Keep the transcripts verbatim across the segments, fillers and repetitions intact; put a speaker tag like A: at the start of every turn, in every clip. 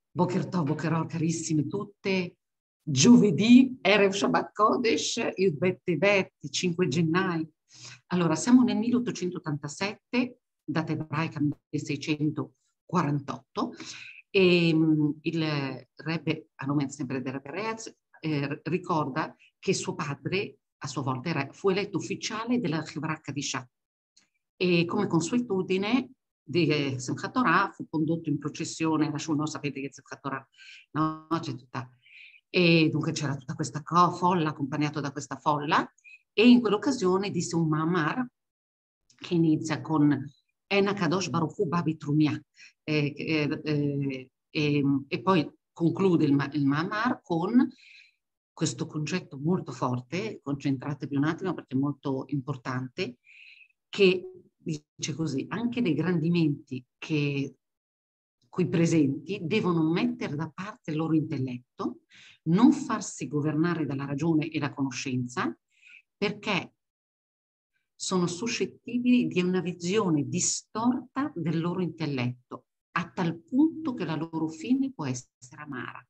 A: Boker Tov, Boker Or, carissime tutte. Giovedì, Erev Shabbat Kodesh, Yud Bet Tevet, cinque gennaio. Allora, siamo nel milleottocentottantasette, data ebraica milleseicentoquarantotto, e um, il Rebbe, a nome sempre del Rebbe Reaz, eh, ricorda che suo padre, a sua volta, era, fu eletto ufficiale della Chevra Kadisha. E come consuetudine di Simchat Torah fu condotto in processione, la Shul, no, sapete che Simchat Torah, no, c'è tutta, e dunque c'era tutta questa folla, accompagnato da questa folla, e in quell'occasione disse un Ma'amar che inizia con Ena Kadosh Baruch Hu Babi Trumia, eh, eh, eh, e, e poi conclude il, il Ma'amar con questo concetto molto forte, concentratevi un attimo perché è molto importante, che dice così: anche dei grandimenti che qui presenti devono mettere da parte il loro intelletto, non farsi governare dalla ragione e la conoscenza, perché sono suscettibili di una visione distorta del loro intelletto, a tal punto che la loro fine può essere amara.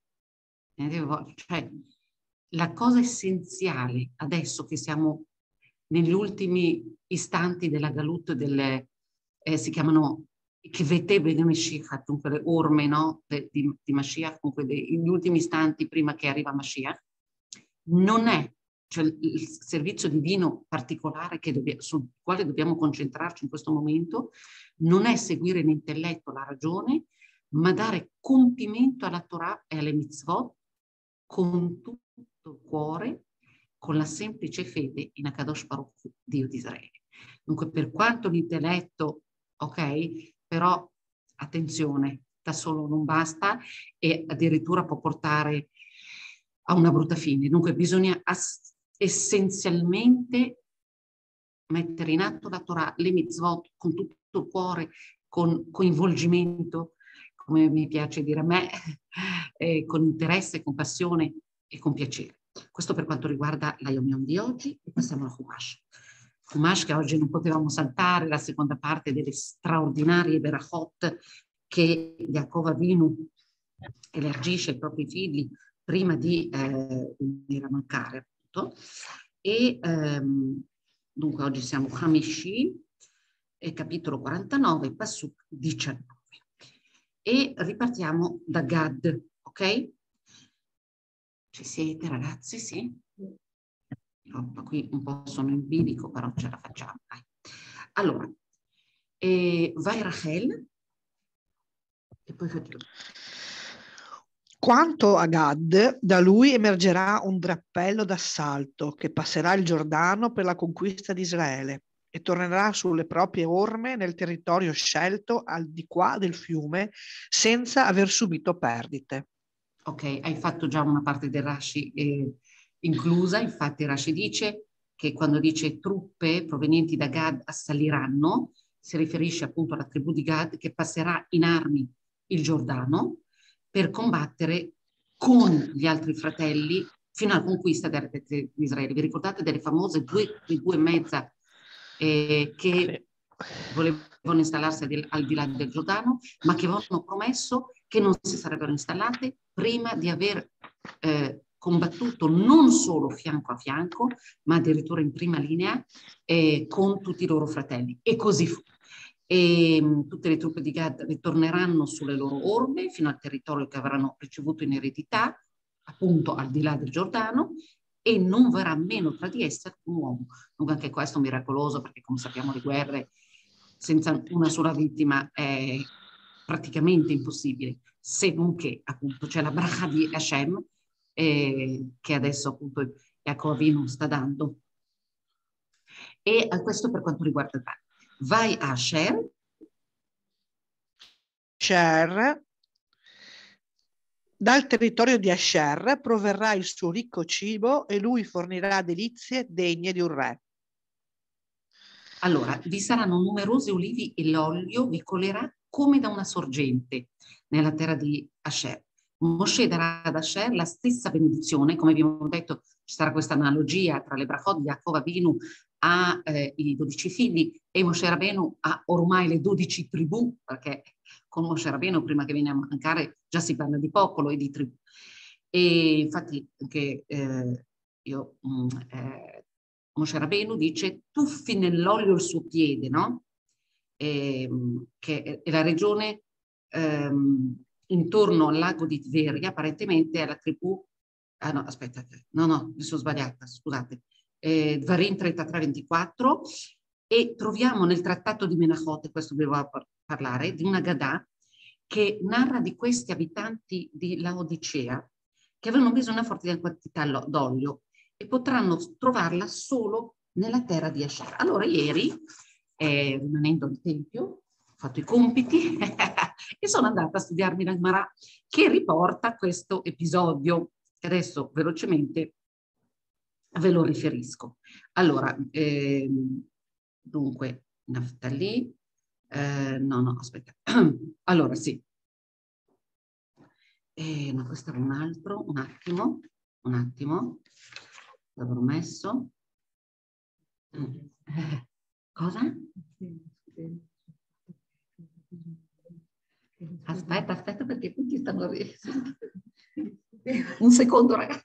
A: Cioè, la cosa essenziale, adesso che siamo negli ultimi istanti della Galut, delle, eh, si chiamano Kvetebe di Mashiach, dunque le orme, no? De, di, di Mashiach, comunque degli ultimi istanti prima che arriva Mashiach, non è, cioè il servizio divino particolare che dobbia, sul quale dobbiamo concentrarci in questo momento, non è seguire l'intelletto, la ragione, ma dare compimento alla Torah e alle mitzvot con tutto il cuore, con la semplice fede in Akadosh Baruch Hu, Dio di Israele. Dunque, per quanto l'intelletto, ok, però attenzione, da solo non basta e addirittura può portare a una brutta fine. Dunque bisogna essenzialmente mettere in atto la Torah, le mitzvot con tutto il cuore, con coinvolgimento, come mi piace dire a me, eh, con interesse, con passione e con piacere. Questo per quanto riguarda la Yom Yom di oggi, e passiamo alla Chumash. Chumash che oggi non potevamo saltare, la seconda parte delle straordinarie Berachot che Yaakov Avinu elargisce ai propri figli prima di eh, venire a mancare, appunto. E ehm, dunque oggi siamo Hamishi, eh, capitolo quarantanove, Pasuk diciannove. E ripartiamo da Gad, ok? Ci siete ragazzi? Sì? No, qui un po' sono in bilico, però ce la facciamo. Dai. Allora, eh, vai Rachel e poi facciamo.
B: Quanto a Gad, da lui emergerà un drappello d'assalto che passerà il Giordano per la conquista di Israele e tornerà sulle proprie orme nel territorio scelto al di qua del fiume senza aver subito perdite.
A: Ok, hai fatto già una parte del Rashi eh, inclusa, infatti Rashi dice che quando dice truppe provenienti da Gad assaliranno, si riferisce appunto alla tribù di Gad che passerà in armi il Giordano per combattere con gli altri fratelli fino alla conquista di Israele. Vi ricordate delle famose due tribù e mezza eh, che volevano installarsi al, al di là del Giordano, ma che avevano promesso che non si sarebbero installate prima di aver eh, combattuto non solo fianco a fianco, ma addirittura in prima linea eh, con tutti i loro fratelli. E così fu. E mh, tutte le truppe di Gad ritorneranno sulle loro orme fino al territorio che avranno ricevuto in eredità, appunto al di là del Giordano, e non verrà meno tra di esse un uomo. Dunque anche questo è miracoloso, perché come sappiamo le guerre senza una sola vittima è praticamente impossibile, se non che appunto c'è la bracha di Hashem eh, che adesso appunto Yaakov Avinu sta dando. E a questo per quanto riguarda il brano. Vai a Asher.
B: Asher. Dal territorio di Asher proverrà il suo ricco cibo e lui fornirà delizie degne di un re.
A: Allora, vi saranno numerosi ulivi e l'olio vi colerà come da una sorgente nella terra di Asher. Mosè darà ad Asher la stessa benedizione, come abbiamo detto, ci sarà questa analogia tra le brachot di Yaakov Avinu ha eh, i dodici figli e Moshe Rabbeinu ha ormai le dodici tribù, perché con Moshe Rabbeinu prima che viene a mancare già si parla di popolo e di tribù. E infatti anche eh, io, mh, eh, Moshe Rabbeinu dice tuffi nell'olio il suo piede, no? E, che è la regione ehm, intorno al lago di Tveria, apparentemente è la tribù, ah no, aspettate, no, no, mi sono sbagliata, scusate, eh, Dvarim trentatré ventiquattro, e troviamo nel trattato di Menachot, questo dovevo par parlare, di una Gadà che narra di questi abitanti di Laodicea che avevano bisogno di una forte quantità d'olio e potranno trovarla solo nella terra di Asher. Allora ieri, eh, rimanendo al tempio, ho fatto i compiti e sono andata a studiarmi la Gemara che riporta questo episodio, che adesso velocemente ve lo riferisco. Allora, ehm, dunque, Naftali, eh, no, no, aspetta. Allora, sì. Eh, no, questo era un altro, un attimo, un attimo, l'avrò messo. Eh, cosa? Aspetta, aspetta perché tutti stanno... Un secondo, ragazzi.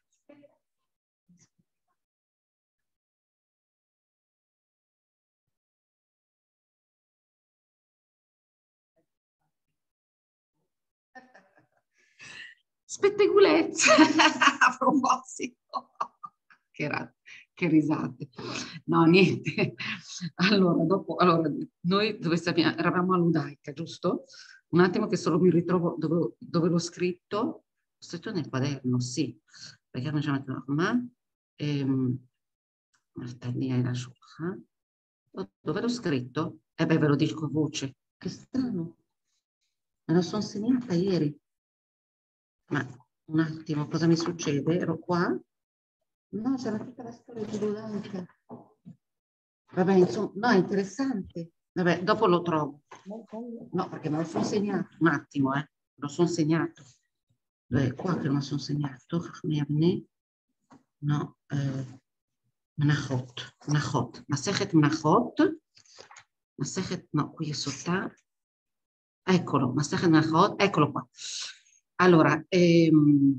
A: Spettegulezza a proposito. Che, che risate. No, niente. Allora, dopo, allora, noi dove sappiamo, eravamo a Ludaica, giusto? Un attimo che solo mi ritrovo dove, dove l'ho scritto. L'ho scritto nel quaderno, sì. Perché non c'è una ma ehm, Martellia e la sciocca. Dove l'ho scritto? Eh beh, ve lo dico a voce. Che strano. Me la sono segnata ieri. Ma un attimo, cosa mi succede? Ero qua? No, c'era tutta la storia di Ludanca. Vabbè, insomma, no, è interessante. Vabbè, dopo lo trovo. No, perché me lo sono segnato. Un attimo, eh. Me lo sono segnato. Dov'è qua che me lo sono segnato? No, eh, Menachot. Menachot. Masechet Menachot. Masechet, no, qui è sotto. Eccolo, Masechet Menachot. Eccolo qua. Allora, ehm,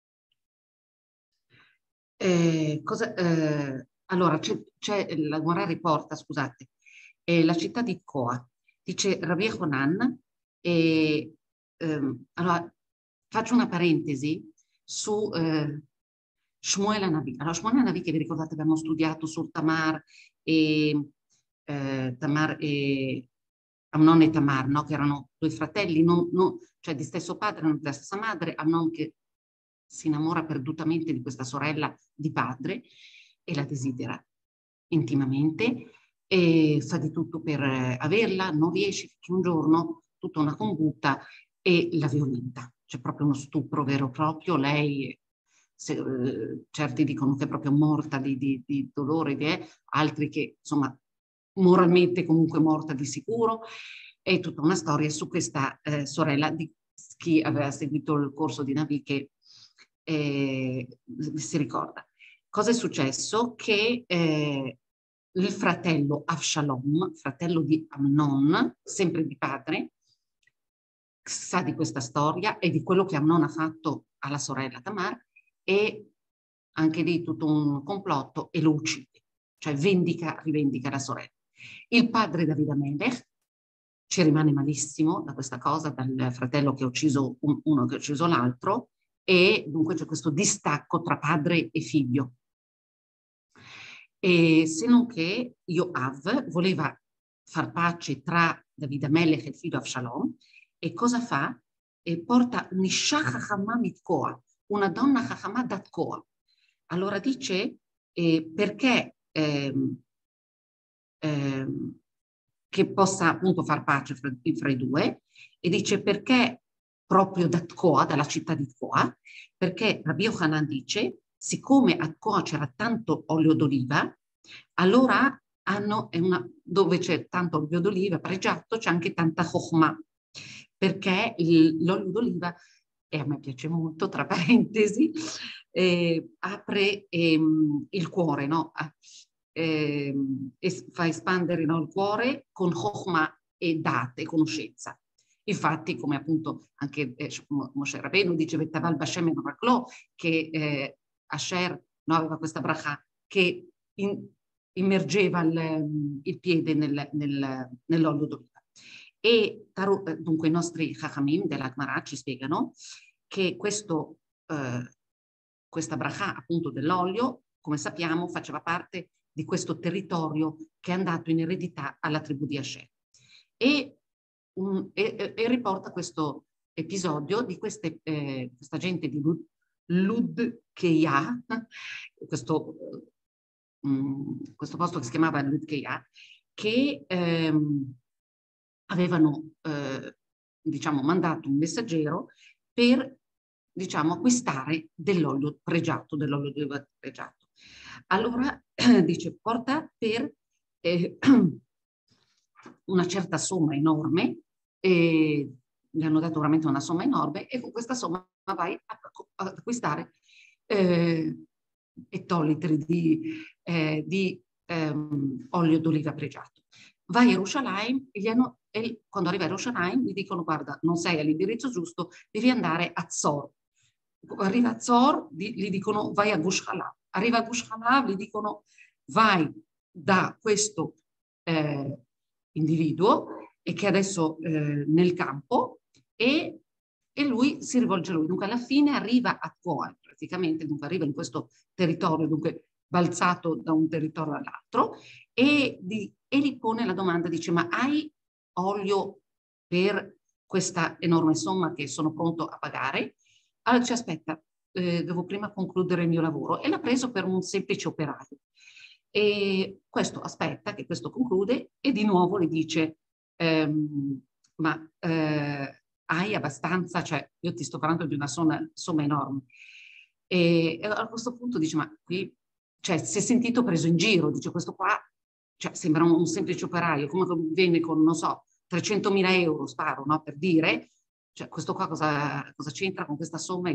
A: eh, cosa, eh, allora c'è la Gemara riporta, scusate, eh, la città di Tkoa, dice Rabbi Yochanan, e ehm, allora faccio una parentesi su eh, Shmuel Hanavi. Allora, Shmuel Hanavi, che vi ricordate abbiamo studiato sul Tamar e eh, Tamar e Amnon e Tamar, no? Che erano due fratelli, non, non, cioè di stesso padre, non della stessa madre, Amnon che si innamora perdutamente di questa sorella di padre e la desidera intimamente e fa di tutto per averla, non riesce, finché un giorno tutta una combutta e la violenta. C'è proprio uno stupro vero e proprio, lei, se, eh, certi dicono che è proprio morta di, di, di dolore, di, eh, altri che insomma moralmente comunque morta di sicuro. È tutta una storia su questa eh, sorella di chi aveva seguito il corso di Navi che eh, si ricorda. Cosa è successo? Che eh, il fratello Avshalom, fratello di Amnon, sempre di padre, sa di questa storia e di quello che Amnon ha fatto alla sorella Tamar e anche lì tutto un complotto e lo uccide, cioè vendica, rivendica la sorella. Il padre David Amelech ci rimane malissimo da questa cosa, dal fratello che ha ucciso un, uno che ha ucciso l'altro, e dunque c'è questo distacco tra padre e figlio. E se non che Yoav voleva far pace tra David Amelech e il figlio Avshalom, e cosa fa? E porta un'isha chachama mitkoa, una donna chachama da Tkoa. Allora dice eh, perché ehm, ehm, che possa appunto far pace fra, fra i due, e dice perché proprio da Tkoa, dalla città di Tkoa, perché Rabbi Yochanan dice siccome a Tkoa c'era tanto olio d'oliva, allora hanno una, dove c'è tanto olio d'oliva pregiato c'è anche tanta chokhmah, perché l'olio d'oliva, e a me piace molto, tra parentesi, eh, apre ehm, il cuore, no? eh, es, fa espandere, no, il cuore con Chokhmah e date, conoscenza. Infatti, come appunto anche eh, Moshe Rabbeinu dice Vetaval Bashem e Raklo, che eh, Asher, no, aveva questa bracha che in, immergeva il, il piede nel, nel, nell'olio d'oliva. E dunque i nostri Chachamim della Gemara ci spiegano che questo, eh, questa bracha appunto dell'olio, come sappiamo, faceva parte di questo territorio che è andato in eredità alla tribù di Asher. E, um, e, e riporta questo episodio di queste, eh, questa gente di Lud, Ludkeia, questo, um, questo posto che si chiamava Ludkeia, che ehm, avevano eh, diciamo, mandato un messaggero per, diciamo, acquistare dell'olio pregiato, dell'olio pregiato. Allora dice porta per eh, una certa somma enorme, e gli hanno dato veramente una somma enorme, e con questa somma vai a, a acquistare eh, ettolitri di, eh, di ehm, olio d'oliva pregiato. Vai a Gerusalemme e, gli hanno, e quando arriva a Gerusalemme gli dicono guarda, non sei all'indirizzo giusto, devi andare a Zor. Arriva a Zor, gli dicono vai a Gush Halav. Arriva a Gush Halav, gli dicono vai da questo eh, individuo e che adesso eh, nel campo, e, e lui si rivolge a lui. Dunque alla fine arriva a Tvoa, praticamente, dunque arriva in questo territorio, dunque balzato da un territorio all'altro, e, di, e gli pone la domanda, dice ma hai olio per questa enorme somma che sono pronto a pagare? Allora dice aspetta, eh, devo prima concludere il mio lavoro, e l'ha preso per un semplice operaio. E questo aspetta che questo conclude e di nuovo le dice ehm, ma eh, hai abbastanza, cioè io ti sto parlando di una somma, somma enorme. E, e a questo punto dice ma qui, cioè si è sentito preso in giro, dice questo qua, cioè sembra un, un semplice operaio, come viene con, non so, trecentomila euro, sparo, no, per dire, cioè questo qua cosa, cosa c'entra con questa somma?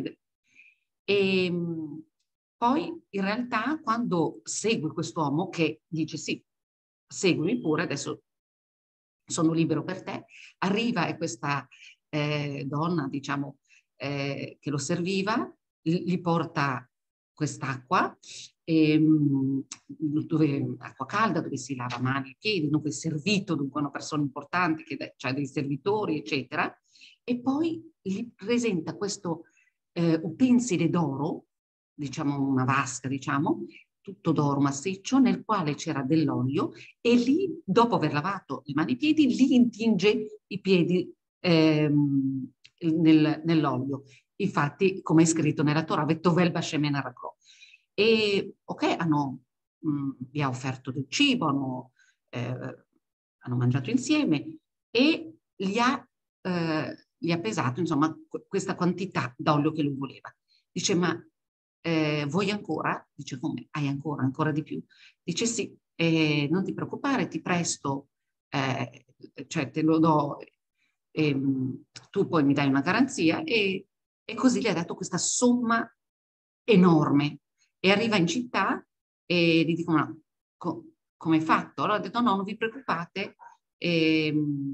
A: E poi in realtà quando segue quest'uomo che dice sì, seguimi pure, adesso sono libero per te, arriva e questa eh, donna, diciamo, eh, che lo serviva, gli porta quest'acqua, ehm, dove, acqua calda, dove si lava mani e piedi, dunque servito, dunque una persona importante, che cioè dei servitori, eccetera, e poi gli presenta questo eh, utensile d'oro, diciamo una vasca, diciamo, tutto d'oro massiccio, nel quale c'era dell'olio, e lì, dopo aver lavato le mani e i piedi, lì intinge i piedi ehm, nel, nell'olio. Infatti, come è scritto nella Torah, Vetovel Bashem Raklo. E ok, hanno, mh, vi ha offerto del cibo, hanno, eh, hanno mangiato insieme e gli ha, eh, gli ha pesato, insomma, questa quantità d'olio che lui voleva. Dice, ma eh, vuoi ancora? Dice, come? Hai ancora? Ancora di più? Dice, sì, eh, non ti preoccupare, ti presto, eh, cioè te lo do, eh, tu poi mi dai una garanzia, e, e così gli ha dato questa somma enorme. E arriva in città e gli dicono, no, co come hai fatto? Allora ha detto, no, non vi preoccupate, e,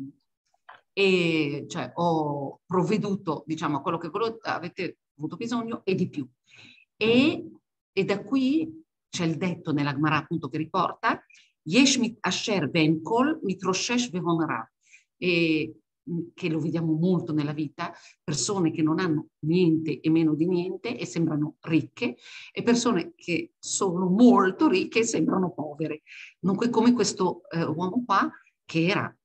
A: e cioè, ho provveduto, diciamo, a quello che avete avuto bisogno e di più. E, e da qui c'è il detto nella Gemara appunto che riporta Yesh mit asher ben kol mitroshesh vehonara, e che lo vediamo molto nella vita, persone che non hanno niente e meno di niente e sembrano ricche, e persone che sono molto ricche e sembrano povere. Dunque, come questo eh, uomo qua, che era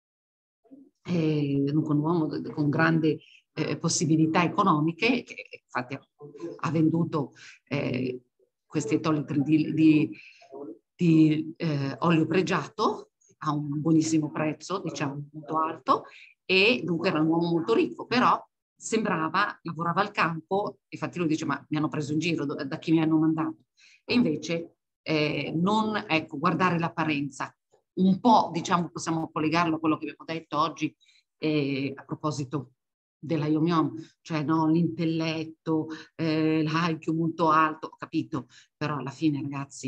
A: eh, un uomo con grandi eh, possibilità economiche, che infatti ha venduto eh, questi ettolitri di, di, di eh, olio pregiato a un buonissimo prezzo, diciamo molto alto, e dunque era un uomo molto ricco, però sembrava, lavorava al campo, infatti lui dice ma mi hanno preso in giro, da chi mi hanno mandato? E invece eh, non, ecco, guardare l'apparenza, un po', diciamo, possiamo collegarlo a quello che abbiamo detto oggi eh, a proposito della Yom Yom, cioè no, l'intelletto, eh, l'I Q molto alto, ho capito, però alla fine ragazzi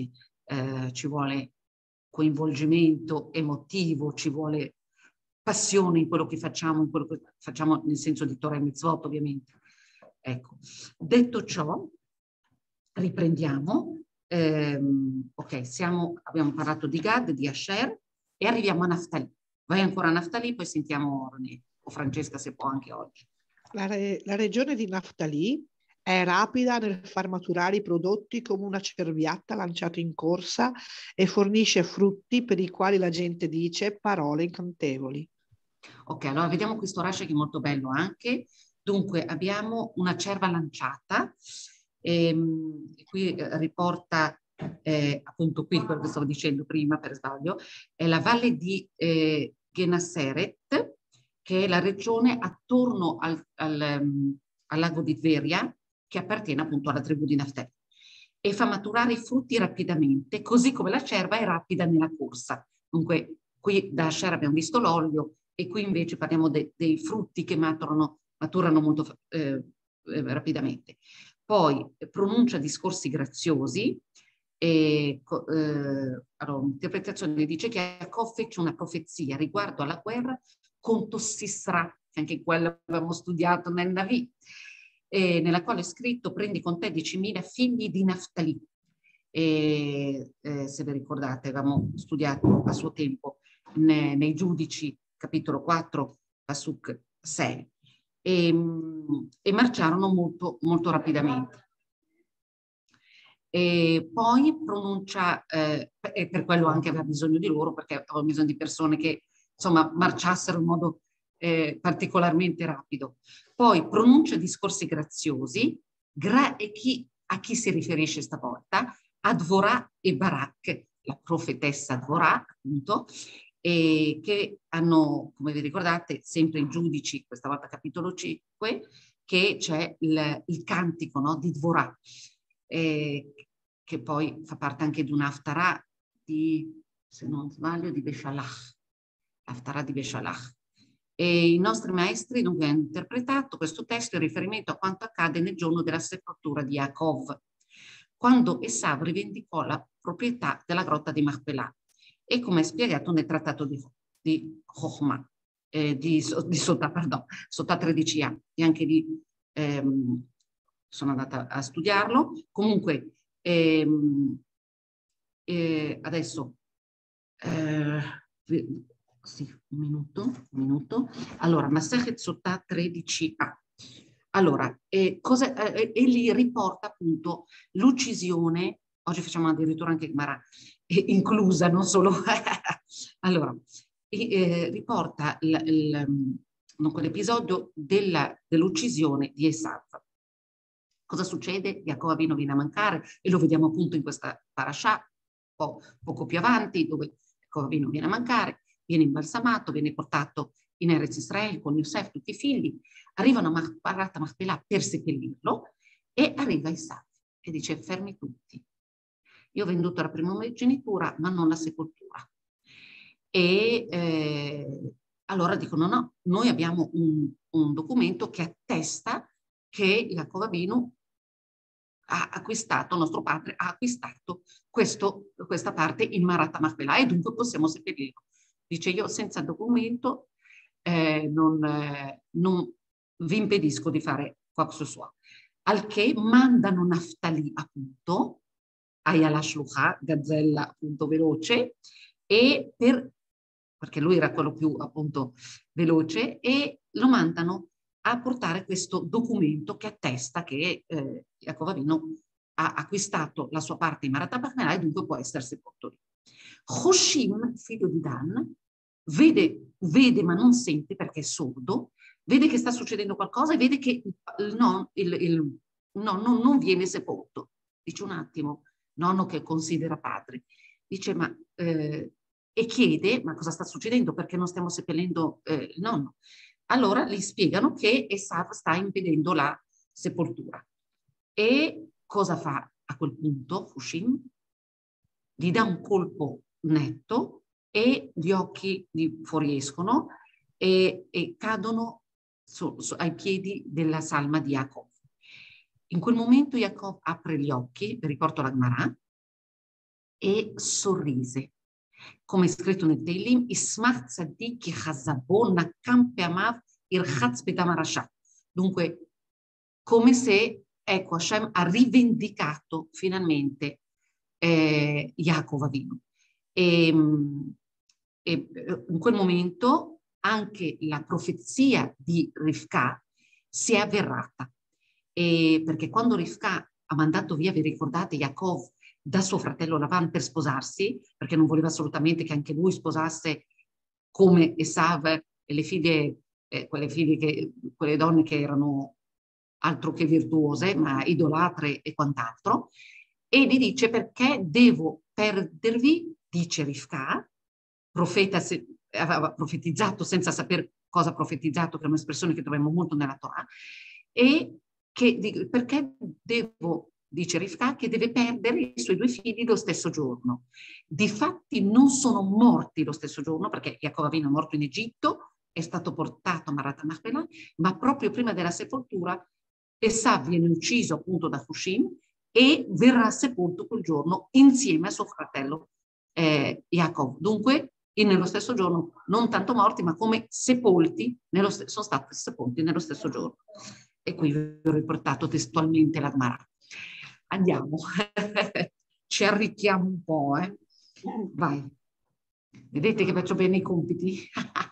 A: eh, ci vuole coinvolgimento emotivo, ci vuole passione in quello che facciamo, in quello che facciamo nel senso di Torah e Mitzvot, ovviamente. Ecco, detto ciò, riprendiamo. Ehm, ok, siamo, abbiamo parlato di Gad, di Asher e arriviamo a Naftali. Vai ancora a Naftali, poi sentiamo René o Francesca se può anche oggi.
B: La, re, la regione di Naftali è rapida nel far maturare i prodotti come una cerbiatta lanciata in corsa e fornisce frutti per i quali la gente dice parole incantevoli.
A: Ok, allora vediamo questo Rashi che è molto bello anche. Dunque abbiamo una cerva lanciata, e, e qui eh, riporta eh, appunto qui quello che stavo dicendo prima per sbaglio, è la valle di eh, Genaseret, che è la regione attorno al, al, um, al lago di Tveria, che appartiene appunto alla tribù di Naftali, e fa maturare i frutti rapidamente, così come la cerva è rapida nella corsa. Dunque qui da Asher abbiamo visto l'olio, e qui invece parliamo de, dei frutti che maturano, maturano molto eh, eh, rapidamente. Poi pronuncia discorsi graziosi, e eh, allora, l'interpretazione dice che Yaakov fece una profezia riguardo alla guerra contro Sisra, che anche quello avevamo studiato nel Navi, eh, nella quale è scritto: prendi con te diecimila figli di Naftali. E, eh, se vi ricordate, avevamo studiato a suo tempo ne, nei Giudici, capitolo quattro, Pasuk sei, e, e marciarono molto, molto rapidamente. E poi pronuncia, eh, e per quello anche aveva bisogno di loro, perché aveva bisogno di persone che insomma marciassero in modo eh, particolarmente rapido. Poi pronuncia discorsi graziosi, gra- e chi, a chi si riferisce stavolta? A Dvorah e Barak, la profetessa Dvorah, appunto, e che hanno, come vi ricordate, sempre i Giudici, questa volta capitolo cinque, che c'è il, il cantico, no, di Dvorah, eh, che poi fa parte anche di un'Haftarah di, se non sbaglio, di Beshalach, l'Haftarah di Beshalach. E i nostri maestri dunque hanno interpretato questo testo in riferimento a quanto accade nel giorno della sepoltura di Yaakov, quando Esav rivendicò la proprietà della grotta di Machpelah, e come è spiegato nel trattato di, di Chochmah, eh, di, di Sotà, pardon, Sotà tredici a, e anche lì ehm, sono andata a studiarlo. Comunque, ehm, eh, adesso, eh, sì, un minuto, un minuto. Allora, Masechet Sotà tredici a. Allora, eh, cosa, eh, e lì riporta appunto l'uccisione, oggi facciamo addirittura anche Gemara eh, inclusa, non solo. Allora, eh, riporta l'episodio dell'uccisione di Esav. Cosa succede? Yaakov Avinu viene a mancare, e lo vediamo appunto in questa parasha, po poco più avanti, dove Yaakov Avinu viene a mancare, viene imbalsamato, viene portato in Eretz Israele con Yosef, tutti i figli, arrivano a Marat Machpelah per seppellirlo, e arriva Esav e dice: fermi tutti, io ho venduto la primogenitura ma non la sepoltura. E eh, allora dicono: no, noi abbiamo un, un documento che attesta che Yaakov Avinu ha acquistato, nostro padre ha acquistato questo, questa parte in Marat Machpelah, e dunque possiamo seppellirlo. Dice: io senza documento eh, non, eh, non vi impedisco di fare qualcosa sua. Al che mandano Naftali, appunto, Ayala Shlucha, gazzella appunto veloce, e per, perché lui era quello più appunto veloce, e lo mandano a portare questo documento che attesta che eh, Yaakov Avinu ha acquistato la sua parte in Marat Machpelah e dunque può essere sepolto lì. Hoshim, figlio di Dan, vede, vede ma non sente perché è sordo, vede che sta succedendo qualcosa e vede che il, non, il, il nonno non viene sepolto. Dice: un attimo, nonno che considera padre, dice: ma eh, e chiede: ma cosa sta succedendo? Perché non stiamo seppellendo eh, il nonno? Allora gli spiegano che Esav sta impedendo la sepoltura. E cosa fa a quel punto Hushim? Gli dà un colpo netto e gli occhi gli fuoriescono e, e cadono su, su, ai piedi della salma di Yaakov. In quel momento Yaakov apre gli occhi, vi riporto la Gemara, e sorrise. Come è scritto nel Teilim, Ismach Tzaddik Chazabo Nakam Peamav Irchatz Bedam Rasha. Dunque, come se, ecco, Hashem ha rivendicato finalmente eh, Yaakov Avinu. E, e in quel momento anche la profezia di Rivka si è avverata. E perché quando Rivka ha mandato via, vi ricordate, Yaakov da suo fratello Lavan per sposarsi, perché non voleva assolutamente che anche lui sposasse come Esav e le figlie, eh, quelle figlie che, quelle donne che erano altro che virtuose, ma idolatre e quant'altro, e gli dice: perché devo perdervi, dice Rivka, profeta, se, aveva profetizzato senza sapere cosa ha profetizzato, che è un'espressione che troviamo molto nella Torah, e che, perché devo, dice Rivka, che deve perdere i suoi due figli lo stesso giorno. Difatti non sono morti lo stesso giorno, perché Yaakov Avinu è morto in Egitto, è stato portato a Marat Machpelah, ma proprio prima della sepoltura Esav viene ucciso appunto da Hushim e verrà sepolto quel giorno insieme a suo fratello eh, Yaakov. Dunque, nello stesso giorno, non tanto morti, ma come sepolti, nello sono stati sepolti nello stesso giorno. E qui vi ho riportato testualmente la Gemara. Andiamo, ci arricchiamo un po', eh. Vai. Vedete che faccio bene i compiti?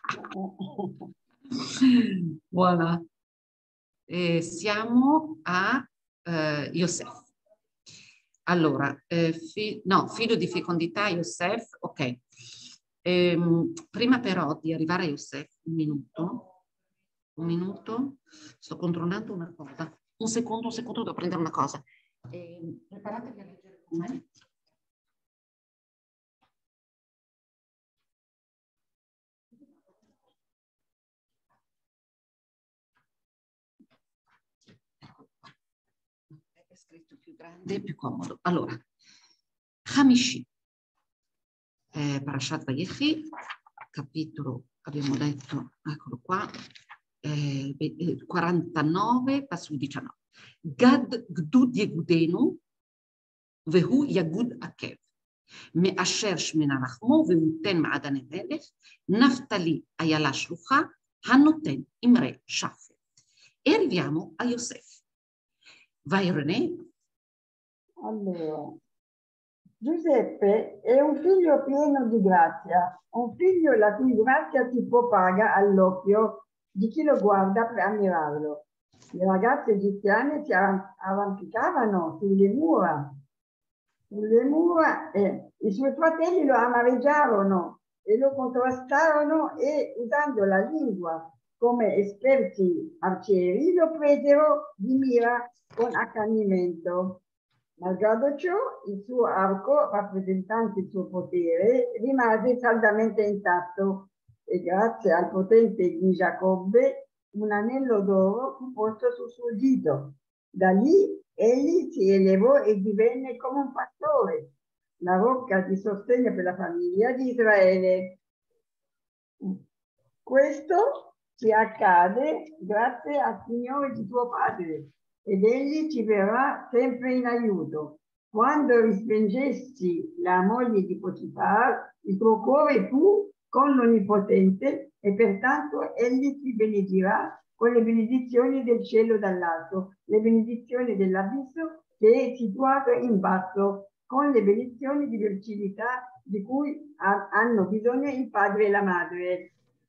A: Voilà. Eh, siamo a eh, Yosef. Allora, eh, fi no, figlio di fecondità Yosef, ok. Ehm, prima però di arrivare a Yosef, un minuto, un minuto, sto controllando una cosa. Un secondo, un secondo, devo prendere una cosa. Eh, preparatevi a leggere con me. È scritto più grande e più comodo. Allora, Hamishi, eh, Parashat Vayechi, capitolo, abbiamo detto, eccolo qua, eh, quarantanove, passo diciannove. Gad Gdud Yegudenu, Vehu Yagud Akev. מאשר שמנה לחמו ונותן מעדני מלך, נפתלי איילה שלוחה, הנותן אמרי שפר. E arriviamo a Yosef. Vai René.
C: Allora, Giuseppe è un figlio pieno di grazia, un figlio la cui grazia si propaga all'occhio di chi lo guarda per ammirarlo. Le ragazze egiziane si arrampicavano sulle mura, sulle mura e i suoi fratelli lo amareggiarono e lo contrastarono e usando la lingua come esperti arcieri lo presero di mira con accanimento. Malgrado ciò, il suo arco, rappresentante il suo potere, rimase saldamente intatto e grazie al potente di Giacobbe un anello d'oro fu posto sul suo dito. Da lì egli si elevò e divenne come un pastore, la rocca di sostegno per la famiglia di Israele. Questo ci accade grazie al Signore di tuo padre, ed egli ci verrà sempre in aiuto. Quando rispingessi la moglie di Potifar, il tuo cuore fu con l'Onnipotente e pertanto egli ti benedirà con le benedizioni del cielo dall'alto, le benedizioni dell'abisso che è situato in basso, con le benedizioni di fertilità di cui ha, hanno bisogno il padre e la madre.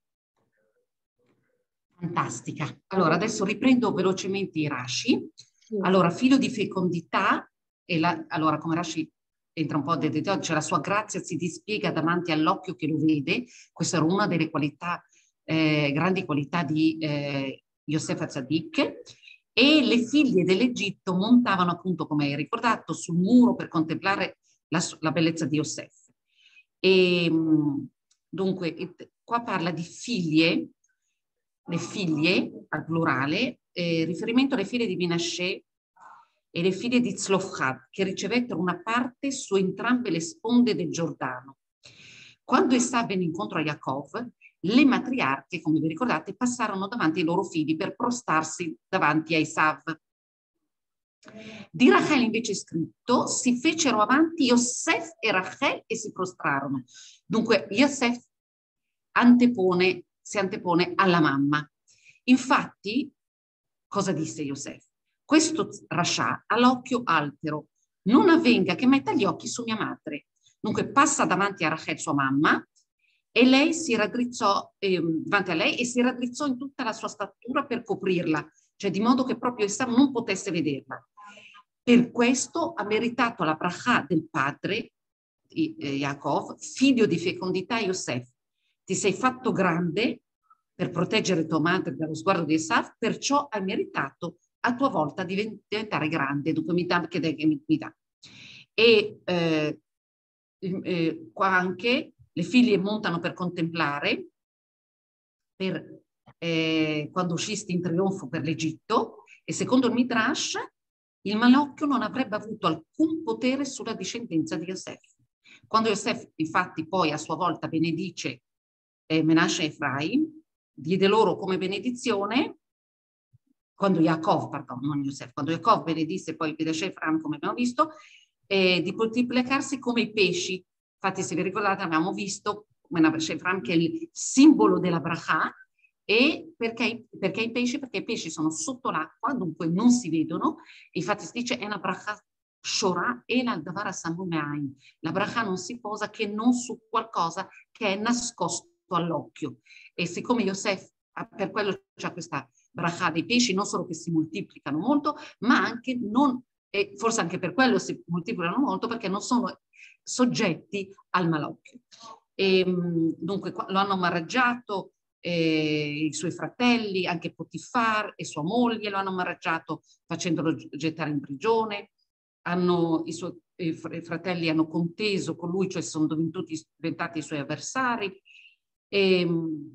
A: Fantastica. Allora, adesso riprendo velocemente i Rashi.
C: Sì.
A: Allora, figlio di fecondità, e la, allora come Rashi entra un po' nel dettaglio, cioè la sua grazia si dispiega davanti all'occhio che lo vede. Questa era una delle qualità, eh, grandi qualità di eh, Yosef Atzadik. E le figlie dell'Egitto montavano appunto, come hai ricordato, sul muro per contemplare la, la bellezza di Yosef. E dunque, qua parla di figlie, le figlie al plurale, eh, riferimento alle figlie di Menashe e le figlie di Tzlofchad, che ricevettero una parte su entrambe le sponde del Giordano. Quando Esav venne incontro a Yaakov, le matriarche, come vi ricordate, passarono davanti ai loro figli per prostarsi davanti a Esav. Di Rachel invece è scritto, si fecero avanti Yosef e Rachel e si prostrarono. Dunque Yosef antepone, si antepone alla mamma. Infatti, cosa disse Yosef? Questo Rasha ha l'occhio altero, non avvenga che metta gli occhi su mia madre. Dunque passa davanti a Rachel, sua mamma, e lei si raddrizzò eh, davanti a lei e si raddrizzò in tutta la sua statura per coprirla, cioè di modo che proprio Esav non potesse vederla. Per questo ha meritato la brachà del padre di eh, Yaakov, figlio di fecondità Yosef. Ti sei fatto grande per proteggere tua madre dallo sguardo di Esav, perciò hai meritato a tua volta di diventare grande. Dunque mi dà, che mi, mi dà. E eh, eh, qua anche le figlie montano per contemplare, per, eh, quando uscisti in trionfo per l'Egitto, e secondo il Midrash il malocchio non avrebbe avuto alcun potere sulla discendenza di Yosef. Quando Yosef infatti poi a sua volta benedice eh, Menashe e Efraim, diede loro come benedizione, quando Yaakov, pardon, non Yosef, quando Yaakov benedisse poi Menashe e Efraim, come abbiamo visto, eh, di moltiplicarsi come i pesci. Infatti, se vi ricordate, abbiamo visto Menashe e Efraim che è il simbolo della brachà. E perché, perché i pesci? Perché i pesci sono sotto l'acqua, dunque non si vedono. Infatti si dice è una bracha shora e la davara samumeain. La bracha non si posa che non su qualcosa che è nascosto all'occhio. E siccome Yosef, per quello c'è questa bracha dei pesci, non solo che si moltiplicano molto, ma anche non, e forse anche per quello si moltiplicano molto, perché non sono soggetti al malocchio. E, dunque lo hanno maraggiato Eh, i suoi fratelli, anche Potifar e sua moglie lo hanno maraggiato facendolo gettare in prigione. Hanno, i suoi i fratelli hanno conteso con lui, cioè sono divenuti, diventati i suoi avversari, e,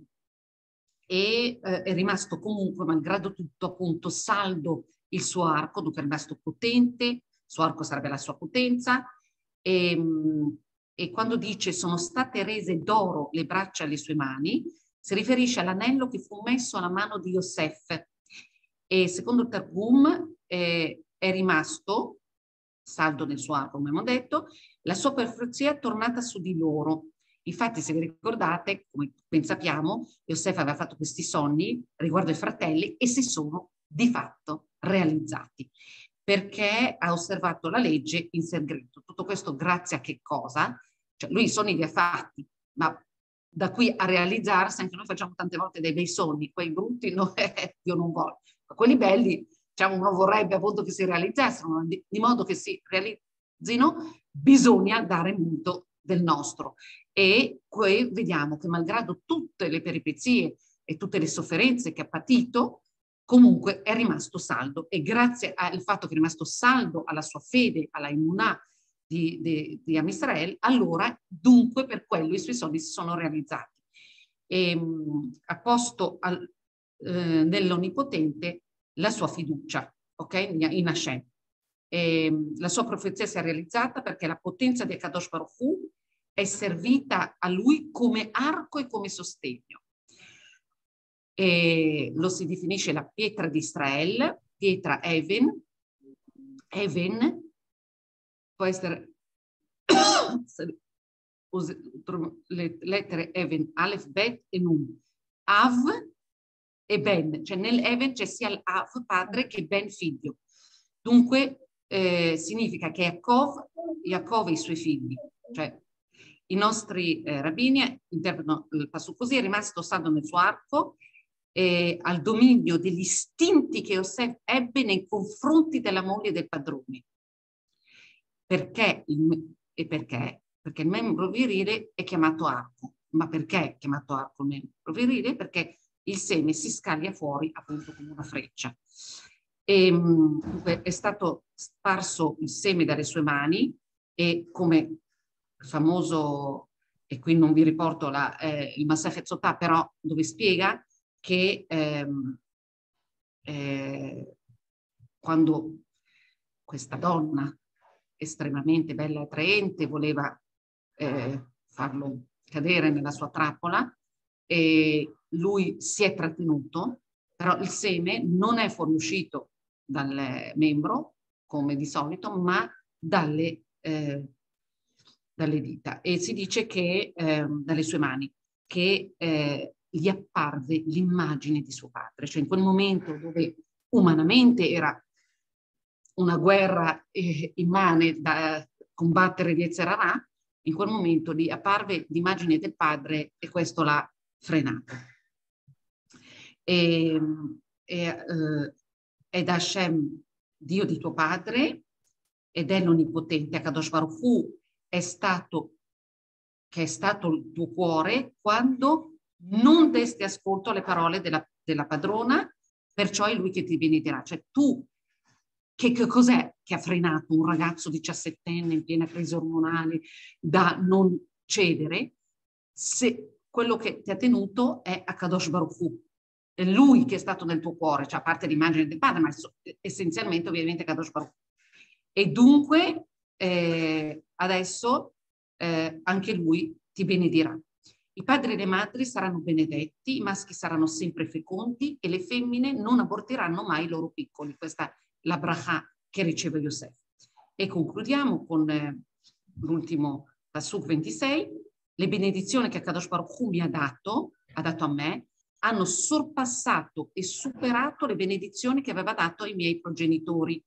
A: e eh, è rimasto comunque, malgrado tutto, appunto, saldo il suo arco, dunque è rimasto potente, il suo arco sarebbe la sua potenza, e, e quando dice sono state rese d'oro le braccia e le sue mani, si riferisce all'anello che fu messo alla mano di Yosef, e secondo il Targum eh, è rimasto saldo nel suo arco, come abbiamo detto, la sua profezia è tornata su di loro. Infatti, se vi ricordate, come ben sappiamo, Yosef aveva fatto questi sogni riguardo ai fratelli e si sono di fatto realizzati, perché ha osservato la legge in segreto. Tutto questo grazie a che cosa? Cioè, lui i sogni li ha fatti, ma da qui a realizzarsi, anche noi facciamo tante volte dei bei sogni, quei brutti no, eh, io non voglio, ma quelli belli, diciamo, uno vorrebbe appunto che si realizzassero, di, di modo che si realizzino, bisogna dare molto del nostro. E qui vediamo che malgrado tutte le peripezie e tutte le sofferenze che ha patito, comunque è rimasto saldo, e grazie al fatto che è rimasto saldo alla sua fede, alla immunità di, di, di Am Israel, allora dunque per quello i suoi sogni si sono realizzati. E, mh, ha posto al, eh, nell'Onnipotente la sua fiducia, ok? In Hashem. E, la sua profezia si è realizzata perché la potenza di Akadosh Baruch Hu è servita a lui come arco e come sostegno. E lo si definisce la pietra di Israele, pietra Even. Even può essere le lettere Even, Aleph, Bet e Nun. Av e Ben, cioè nel Even c'è sia l'Av padre che Ben figlio. Dunque eh, significa che Yaakov, Yaakov e i suoi figli, cioè i nostri eh, rabbini interpretano il passo così: è rimasto saldo nel suo arco eh, al dominio degli istinti che Yosef ebbe nei confronti della moglie del padrone. Perché? Il, e perché? Perché il membro virile è chiamato arco. Ma perché è chiamato arco il membro virile? Perché il seme si scaglia fuori appunto come una freccia. E, mh, è stato sparso il seme dalle sue mani, e come il famoso, e qui non vi riporto la, eh, il Masechet Sotah, però dove spiega che ehm, eh, quando questa donna estremamente bella e attraente voleva eh, farlo cadere nella sua trappola, e lui si è trattenuto, però il seme non è fuoriuscito dal membro, come di solito, ma dalle, eh, dalle dita. E si dice che, eh, dalle sue mani, che eh, gli apparve l'immagine di suo padre. Cioè in quel momento dove umanamente era una guerra eh, immane da combattere di Yetzer Hara, in quel momento gli apparve l'immagine del padre e questo l'ha frenato. E, e, eh, ed Hashem, Dio di tuo padre, ed è l'Onnipotente, Akadosh Baruch Hu, è stato, che è stato il tuo cuore quando non desti ascolto alle parole della, della padrona, perciò è lui che ti benedirà. Cioè tu, che, che cos'è che ha frenato un ragazzo diciassettenne in piena crisi ormonale da non cedere, se quello che ti ha tenuto è Akadosh Baruch Hu. È lui che è stato nel tuo cuore, cioè a parte l'immagine del padre, ma essenzialmente ovviamente Akadosh Baruch Hu. E dunque eh, adesso eh, anche lui ti benedirà. I padri e le madri saranno benedetti, i maschi saranno sempre fecondi e le femmine non abortiranno mai i loro piccoli. Questa è la bracha che riceve Yosef. E concludiamo con eh, l'ultimo Pasuk ventisei. Le benedizioni che Akadosh Baruch Hu mi ha dato, ha dato a me, hanno sorpassato e superato le benedizioni che aveva dato ai miei progenitori.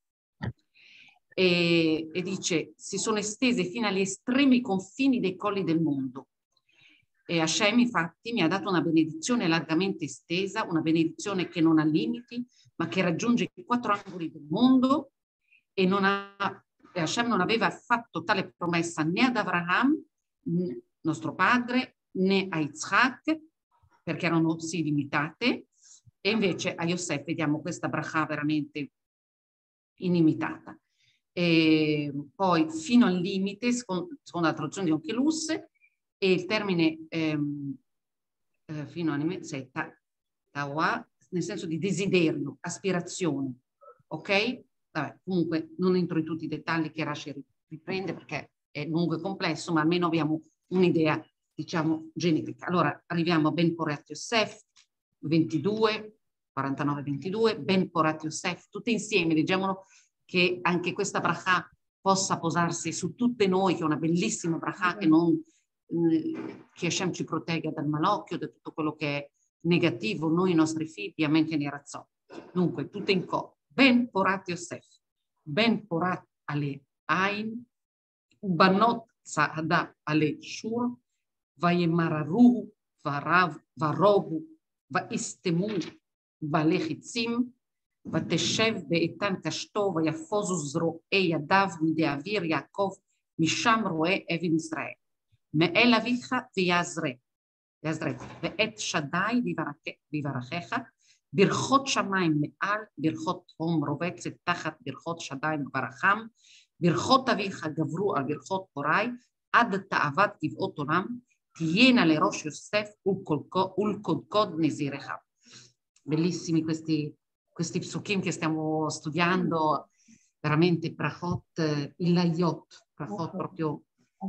A: E, e dice, si sono estese fino agli estremi confini dei colli del mondo. E Hashem infatti mi ha dato una benedizione largamente estesa, una benedizione che non ha limiti, ma che raggiunge i quattro angoli del mondo, e, non ha, e Hashem non aveva fatto tale promessa né ad Abraham, nostro padre, né a Yitzhak, perché erano sì limitate, e invece a Yosef vediamo questa bracha veramente inimitata. E poi fino al limite, secondo, secondo la traduzione di Onkelus, e il termine ehm, eh, fino al limite, sei ta, tawa, nel senso di desiderio, aspirazione, ok? Vabbè, comunque non entro in tutti i dettagli che Rashi riprende perché è lungo e complesso, ma almeno abbiamo un'idea, diciamo, generica. Allora arriviamo a Ben Porat Yosef, ventidue, quarantanove ventidue, Ben Porat Yosef, tutte insieme, leggiamolo, che anche questa bracha possa posarsi su tutte noi, che è una bellissima bracha, che non che Hashem ci protegga dal malocchio, da tutto quello che è negativo, noi i nostri figli, amen che ne razzò. Dunque, tutte in co. Ben Porat Yosef, Ben Porat Ale Ain, Ubanot Saada Ale Shur, Vayemararuhu, Varav, Varobu, Vaistemu, Valechitzim, ותשב באיתן קשתו ויפוזו זרועי ידיו מידי אוויר יעקב משם רואה אבן ישראל. מאל אביך ויעזרה, ואת שדי ויברכך, ברכות שמיים מעל, ברכות הום רובצת תחת ברכות שדי וברחם, ברכות אביך גברו על ברכות הוריי, עד תאוות גבעות עולם, תהיינה לראש יוסף ולקודקוד נזירך. Bellissimi questi questi psukim che stiamo studiando, veramente brachot, il layot, brachot proprio.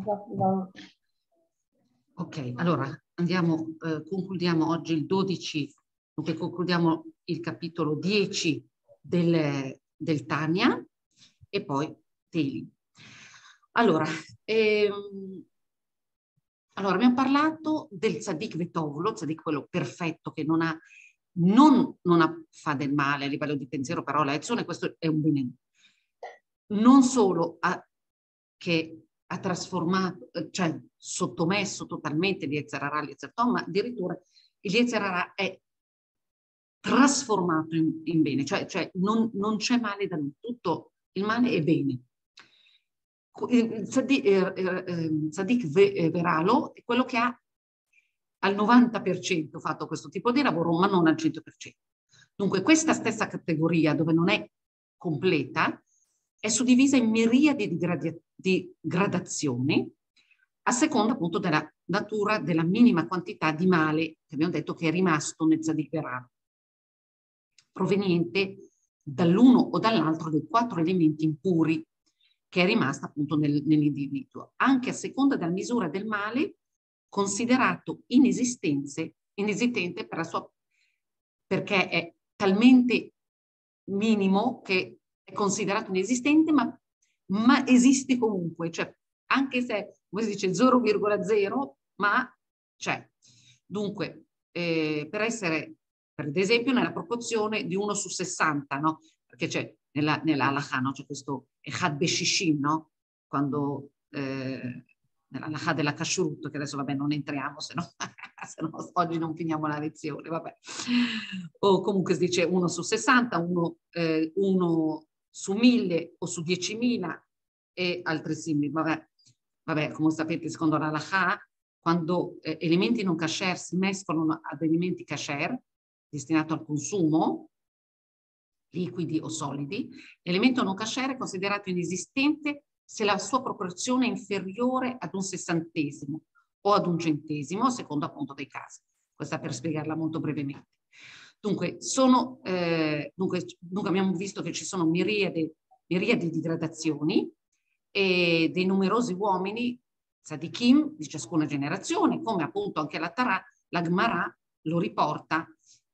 A: Ok, allora andiamo, eh, concludiamo oggi il dodici, dunque concludiamo il capitolo dieci del, del Tanya e poi Teli. Allora, ehm, allora, abbiamo parlato del Tzadik Vetov, lo Tzadik quello perfetto che non ha non, non ha, fa del male a livello di pensiero, parola e azione, questo è un bene. Non solo ha, che ha trasformato, cioè sottomesso totalmente gli Yetzer Hara, gli Yetzer Tov, ma addirittura il Yetzer Hara è trasformato in, in bene, cioè, cioè non, non c'è male da lui, tutto il male è bene. Il Tzadik, eh, eh, Tzadik Veralo è quello che ha al novanta per cento fatto questo tipo di lavoro, ma non al cento per cento. Dunque questa stessa categoria, dove non è completa, è suddivisa in miriadi di, gradi di gradazioni a seconda appunto della natura, della minima quantità di male che abbiamo detto che è rimasto nel Tzadik Veralo, proveniente dall'uno o dall'altro dei quattro elementi impuri che è rimasta appunto nel, nell'individuo, anche a seconda della misura del male considerato inesistente per la sua, perché è talmente minimo che è considerato inesistente, ma, ma esiste comunque, cioè anche se, come si dice, zero virgola zero, ma c'è. Dunque, eh, per essere, per esempio, nella proporzione di uno su sessanta, no? Perché c'è nella, nella halakha, no? C'è questo echad beshishim, no? Quando eh, nella halakha della kashrut, che adesso vabbè non entriamo, se no, se no oggi non finiamo la lezione, vabbè. O comunque si dice uno su sessanta, uno, eh, uno su mille o su diecimila e altri simili. Vabbè, vabbè, come sapete, secondo la halakha, quando eh, elementi non kasher si mescolano ad elementi kasher, destinati al consumo, liquidi o solidi, l'elemento non kasher è considerato inesistente se la sua proporzione è inferiore ad un sessantesimo o ad un centesimo, a seconda appunto dei casi. Questa per spiegarla molto brevemente. Dunque, sono, eh, dunque, dunque abbiamo visto che ci sono miriadi, miriadi di gradazioni e dei numerosi uomini tzadikim di ciascuna generazione, come appunto anche la Torah, la Gemara lo riporta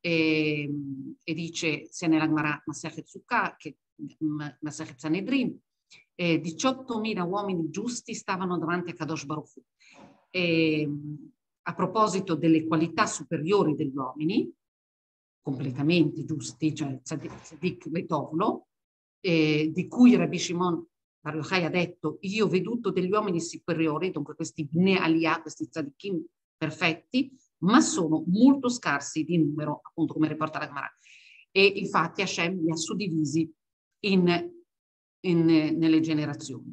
A: e, e dice sia nella Gemara Masechet Sukkah che Masechet Sanedrin, eh, diciottomila uomini giusti stavano davanti a Kadosh Baruch Hu. E, a proposito delle qualità superiori degli uomini, completamente giusti, cioè Tzadik Vetovlo, eh, di cui Rabbi Shimon Bar Yochai ha detto: io ho veduto degli uomini superiori, dunque questi Bnei Aliyah, questi tzadikim perfetti, ma sono molto scarsi di numero, appunto come riporta la Gemara. E infatti Hashem li ha suddivisi in, in, nelle generazioni.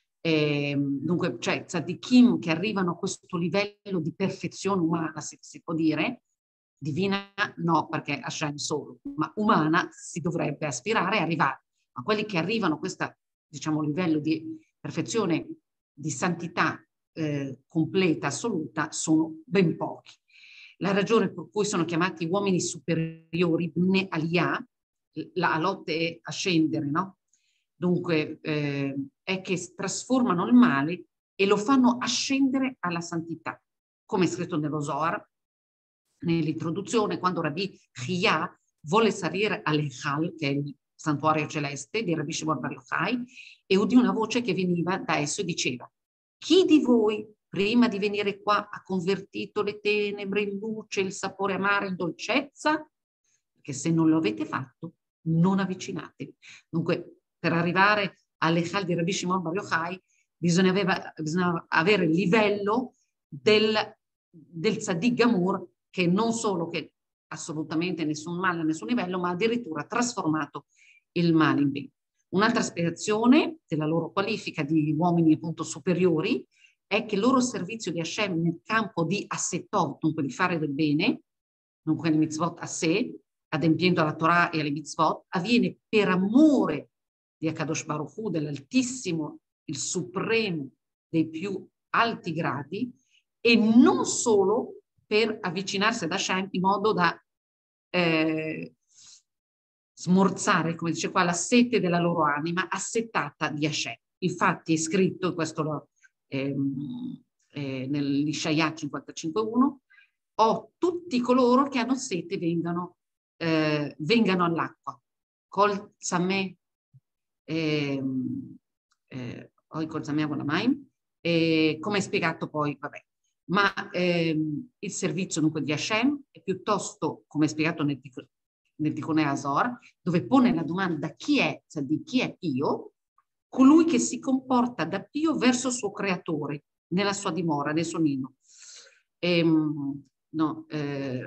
A: E, dunque, cioè tzadikim che arrivano a questo livello di perfezione umana, se si può dire, divina no, perché Hashem solo, ma umana si dovrebbe aspirare e arrivare. Ma quelli che arrivano a questo, diciamo, livello di perfezione, di santità eh, completa, assoluta, sono ben pochi. La ragione per cui sono chiamati uomini superiori, Bnei Aliyah, la lotta è a scendere, no? Dunque eh, è che trasformano il male e lo fanno ascendere alla santità, come è scritto nello Zohar, nell'introduzione, quando Rabbi Chia volle salire all'Echal, che è il santuario celeste di Rabbi Shimon Bar Yochai, e udì una voce che veniva da esso e diceva: chi di voi prima di venire qua ha convertito le tenebre in luce, il sapore amaro in dolcezza? Perché se non lo avete fatto, non avvicinatevi. Dunque, per arrivare all'Echal di Rabbi Shimon Bar Yochai bisognava, bisognava avere il livello del, del Tzadik Gamur, che non solo che assolutamente nessun male a nessun livello, ma addirittura ha trasformato il male in bene. Un'altra spiegazione della loro qualifica di uomini appunto superiori è che il loro servizio di Hashem nel campo di assetov, dunque di fare del bene, dunque il mitzvot a sé, adempiendo alla Torah e alle mitzvot, avviene per amore di Akadosh Baruch Hu, dell'Altissimo, il supremo dei più alti gradi, e non solo per avvicinarsi ad Hashem in modo da eh, smorzare, come dice qua, la sete della loro anima assetata di Hashem. Infatti è scritto, questo ehm, eh, nell'Ishaya cinquantacinque uno, o tutti coloro che hanno sete vengano, eh, vengano all'acqua. Col Zameh, ehm, eh, o col Zameh Agonamaim, eh, come è spiegato poi, vabbè. Ma ehm, il servizio dunque di Hashem è piuttosto, come è spiegato nel, nel Tikkun Azor, dove pone la domanda chi è, cioè di chi è Dio, colui che si comporta da Dio verso il suo creatore, nella sua dimora, nel suo nino. Ehm, no, eh,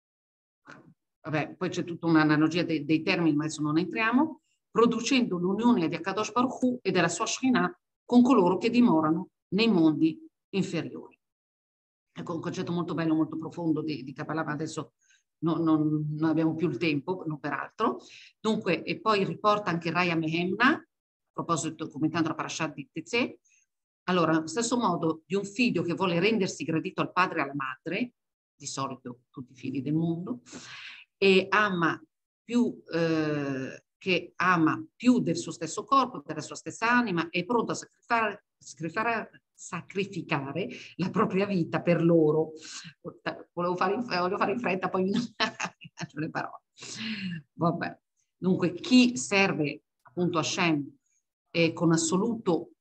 A: vabbè, poi c'è tutta un'analogia dei, dei termini, ma adesso non entriamo, producendo l'unione di Akadosh Baruch Hu e della sua Shekhinah con coloro che dimorano nei mondi inferiori. Ecco, un concetto molto bello, molto profondo di, di Kabbalah, ma adesso non, non, non abbiamo più il tempo, non peraltro. Dunque, e poi riporta anche Raya Mehemna, a proposito, commentando la parashat di Tezé. Allora, allo stesso modo, di un figlio che vuole rendersi gradito al padre e alla madre, di solito tutti i figli del mondo, e ama più, eh, che ama più del suo stesso corpo, della sua stessa anima, è pronto a sacrificare, sacrificare sacrificare la propria vita per loro. Volevo fare in, volevo fare in fretta, poi mi faccio le parole. Vabbè. Dunque, chi serve appunto Hashem eh, con assoluto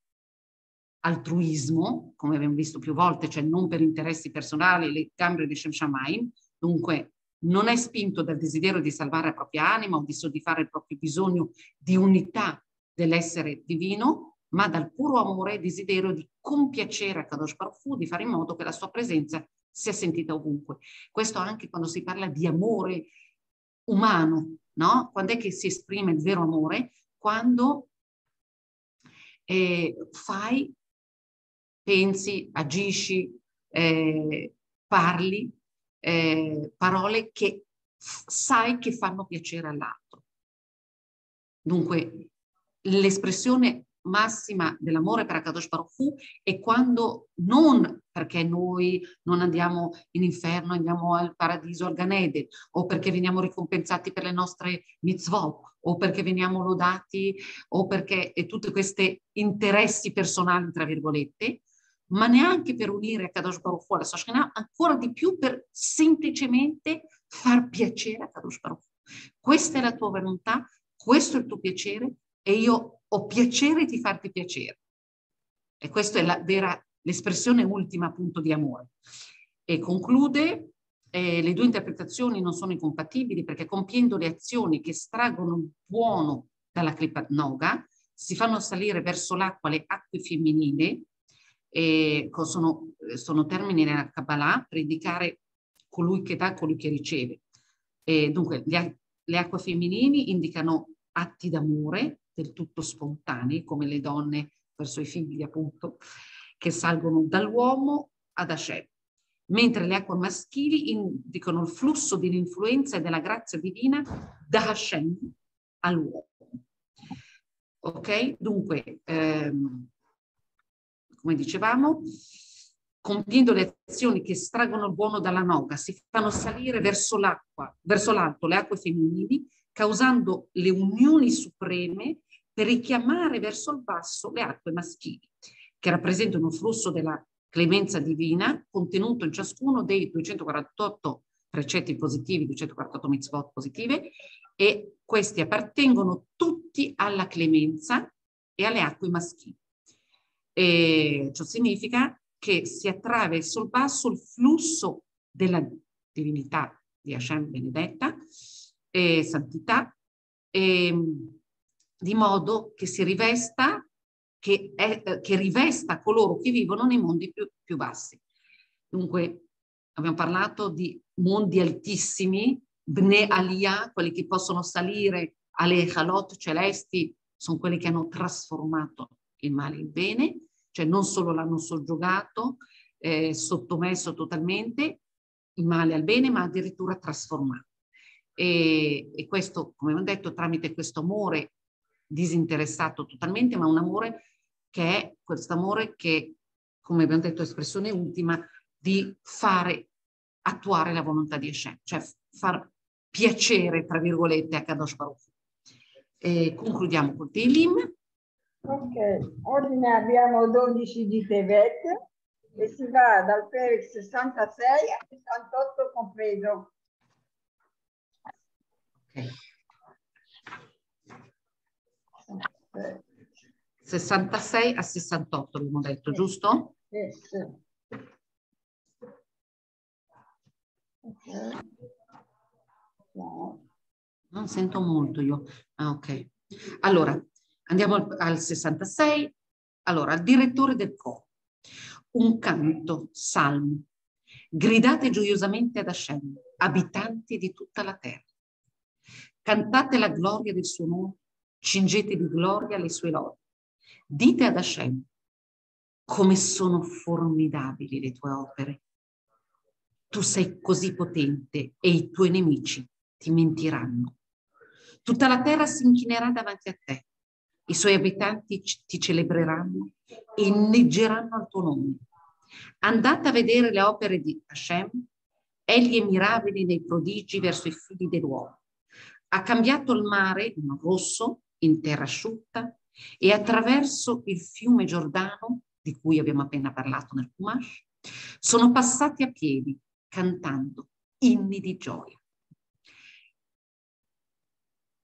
A: altruismo, come abbiamo visto più volte, cioè non per interessi personali, le gambe di Shem Shamayim, dunque non è spinto dal desiderio di salvare la propria anima o di soddisfare il proprio bisogno di unità dell'essere divino, ma dal puro amore e desiderio di compiacere a Kadosh Baruch Hu, di fare in modo che la sua presenza sia sentita ovunque. Questo anche quando si parla di amore umano, no? Quando è che si esprime il vero amore? Quando eh, fai, pensi, agisci, eh, parli eh, parole che sai che fanno piacere all'altro. Dunque, l'espressione massima dell'amore per Akadosh Baruch Hu è quando, non perché noi non andiamo in inferno, andiamo al paradiso, al Gan Eden, o perché veniamo ricompensati per le nostre mitzvot, o perché veniamo lodati, o perché e tutti questi interessi personali, tra virgolette, ma neanche per unire Akadosh Baruch Hu alla sua Shekhinah, ancora di più per semplicemente far piacere a Akadosh Baruch Hu. Questa è la tua volontà, questo è il tuo piacere, e io ho piacere di farti piacere. E questa è la vera, l'espressione ultima appunto di amore. E conclude, eh, le due interpretazioni non sono incompatibili, perché compiendo le azioni che estraggono il buono dalla Klipat Noga, si fanno salire verso l'acqua le acque femminili, e sono, sono termini nella Kabbalah per indicare colui che dà, colui che riceve. E dunque le, le acque femminili indicano atti d'amore del tutto spontanei, come le donne verso i figli, appunto, che salgono dall'uomo ad Hashem, mentre le acque maschili indicano il flusso dell'influenza e della grazia divina da Hashem all'uomo. Ok? Dunque, ehm, come dicevamo, compiendo le azioni che estraggono il buono dalla noga, si fanno salire verso l'acqua, verso l'alto le acque femminili, causando le unioni supreme per richiamare verso il basso le acque maschili, che rappresentano il flusso della clemenza divina contenuto in ciascuno dei duecentoquarantotto precetti positivi, duecentoquarantotto mitzvot positive, e questi appartengono tutti alla clemenza e alle acque maschili. E ciò significa che si attrae verso il basso il flusso della divinità di Hashem benedetta e santità, e, di modo che si rivesta, che, è, che rivesta coloro che vivono nei mondi più, più bassi. Dunque abbiamo parlato di mondi altissimi, Bnei Aliyah, quelli che possono salire alle Echalot celesti, sono quelli che hanno trasformato il male in bene, cioè non solo l'hanno soggiogato, eh, sottomesso totalmente il male al bene, ma addirittura trasformato. E, e questo, come abbiamo detto, tramite questo amore disinteressato totalmente, ma un amore che è questo amore che, come abbiamo detto, espressione ultima di fare attuare la volontà di Hashem, cioè far piacere, tra virgolette, a Kadosh Baruch Hu. E concludiamo col Tehillim.
C: Ok, oggi ne abbiamo dodici di Tevet e si va dal Perek sessantasei a sessantotto compreso.
A: Okay. sessantasei a sessantotto abbiamo detto, giusto?
C: Sì, sì. Okay. No.
A: Non sento molto io. Ah, ok. Allora, andiamo al, al sessantasei. Allora, al direttore del coro. Un canto, salmo. Gridate gioiosamente ad Hashem, abitanti di tutta la terra. Cantate la gloria del suo nome, cingete di gloria le sue lodi. Dite ad Hashem, come sono formidabili le tue opere. Tu sei così potente e i tuoi nemici ti mentiranno. Tutta la terra si inchinerà davanti a te. I suoi abitanti ti celebreranno e inneggeranno al tuo nome. Andate a vedere le opere di Hashem. Egli è mirabile nei prodigi verso i figli dell'uomo. Ha cambiato il mare, il Mar Rosso, in terra asciutta, e attraverso il fiume Giordano, di cui abbiamo appena parlato nel Chumash, sono passati a piedi, cantando inni di gioia.